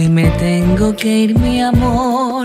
Hoy me tengo que ir, mi amor,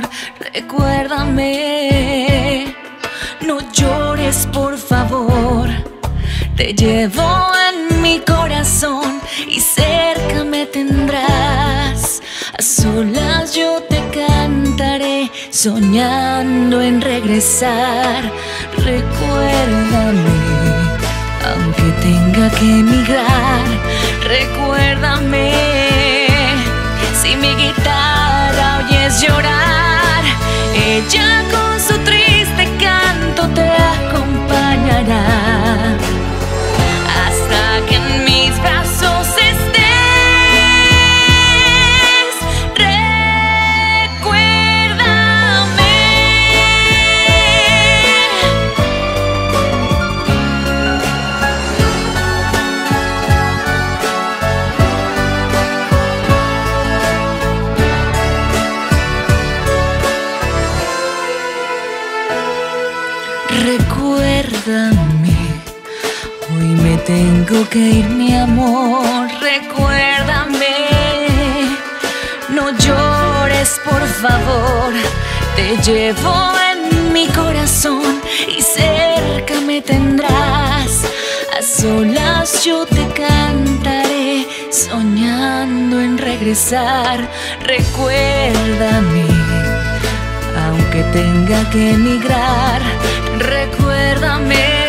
recuérdame. No llores, por favor. Te llevo en mi corazón y cerca me tendrás. A solas yo te cantaré, soñando en regresar. Recuérdame, aunque tenga que emigrar. Recuérdame, si mi guitarra oyes llorar, ella con su triste canto te acompañará hasta que en mis brazos estés. Recuérdame, hoy me tengo que ir, mi amor, recuérdame. No llores, por favor, te llevo en mi corazón y cerca me tendrás. A solas yo te cantaré, soñando en regresar. Recuérdame, aunque tenga que emigrar. Recuérdame.